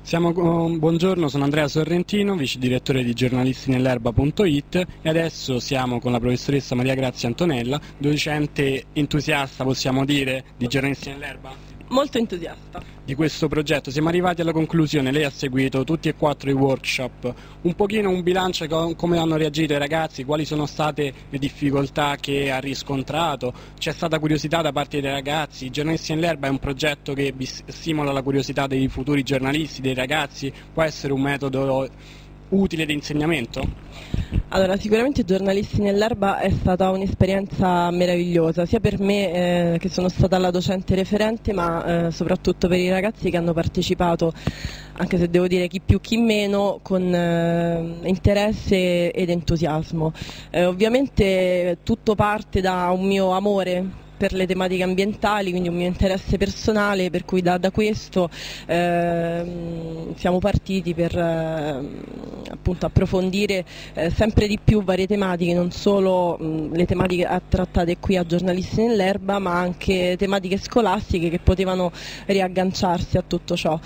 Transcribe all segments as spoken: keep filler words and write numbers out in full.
Siamo con... Buongiorno, sono Andrea Sorrentino, vice direttore di giornalisti nell'erba punto it e adesso siamo con la professoressa Maria Grazia Antonella, docente entusiasta, possiamo dire, di giornalisti nell'erba? Molto entusiasta. Di questo progetto siamo arrivati alla conclusione, lei ha seguito tutti e quattro i workshop, un pochino un bilancio con come hanno reagito i ragazzi, quali sono state le difficoltà che ha riscontrato, c'è stata curiosità da parte dei ragazzi, Giornalisti nell'erba è un progetto che stimola la curiosità dei futuri giornalisti, dei ragazzi, può essere un metodo utile di insegnamento? Allora, sicuramente Giornalisti nell'erba è stata un'esperienza meravigliosa, sia per me eh, che sono stata la docente referente, ma eh, soprattutto per i ragazzi che hanno partecipato, anche se devo dire chi più chi meno, con eh, interesse ed entusiasmo. Eh, ovviamente tutto parte da un mio amore per le tematiche ambientali, quindi un mio interesse personale, per cui da, da questo eh, siamo partiti per eh, appunto approfondire eh, sempre di più varie tematiche, non solo mh, le tematiche trattate qui a Giornalisti nell'erba, ma anche tematiche scolastiche che potevano riagganciarsi a tutto ciò.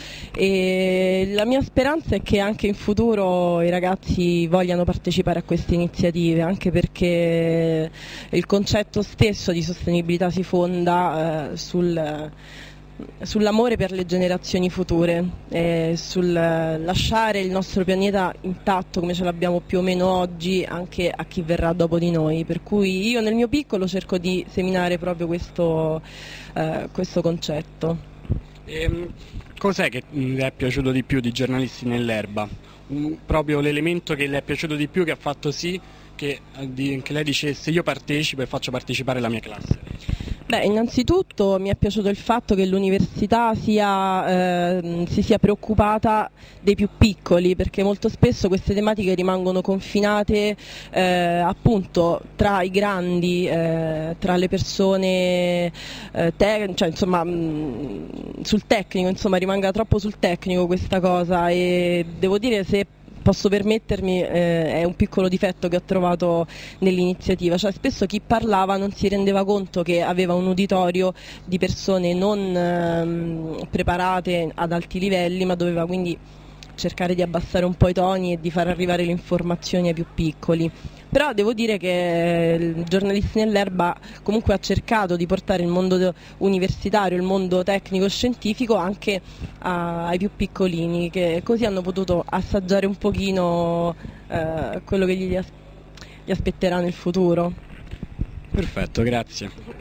E la mia speranza è che anche in futuro i ragazzi vogliano partecipare a queste iniziative, anche perché il concetto stesso di sostenibilità si fonda eh, sul, sull'amore per le generazioni future, eh, sul lasciare il nostro pianeta intatto come ce l'abbiamo più o meno oggi anche a chi verrà dopo di noi, per cui io nel mio piccolo cerco di seminare proprio questo, eh, questo concetto. E, cos'è che le è piaciuto di più di Giornalisti nell'erba? Proprio l'elemento che le è piaciuto di più, che ha fatto sì che, che lei dicesse io partecipo e faccio partecipare la mia classe? Beh, innanzitutto mi è piaciuto il fatto che l'università sia, eh, si sia preoccupata dei più piccoli, perché molto spesso queste tematiche rimangono confinate eh, appunto tra i grandi, eh, tra le persone, eh, te- cioè, insomma, mh, sul tecnico, insomma, rimanga troppo sul tecnico questa cosa, e devo dire, se posso permettermi, eh, è un piccolo difetto che ho trovato nell'iniziativa, cioè spesso chi parlava non si rendeva conto che aveva un uditorio di persone non ehm, preparate ad alti livelli, ma doveva quindi cercare di abbassare un po' i toni e di far arrivare le informazioni ai più piccoli. Però devo dire che il Giornalisti nell'erba comunque ha cercato di portare il mondo universitario, il mondo tecnico-scientifico anche a, ai più piccolini, che così hanno potuto assaggiare un pochino eh, quello che gli, gli aspetterà nel futuro. Perfetto, grazie.